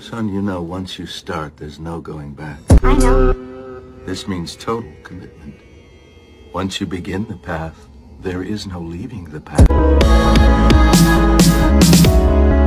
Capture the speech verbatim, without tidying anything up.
Son, you know, once you start, there's no going back. I know. This means total commitment. Once you begin the path, there is no leaving the path.